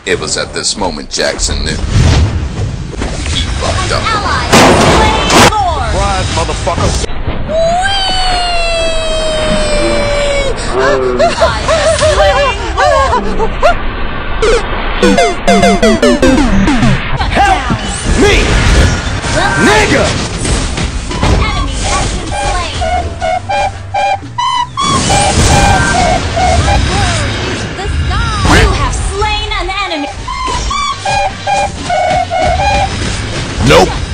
It was at this moment Jackson knew. He fucked up. Ally slain Lord. Surprise, motherfucker! Help Me! Nigga! Enemy has been slain. The sky. You have slain an enemy. Nope.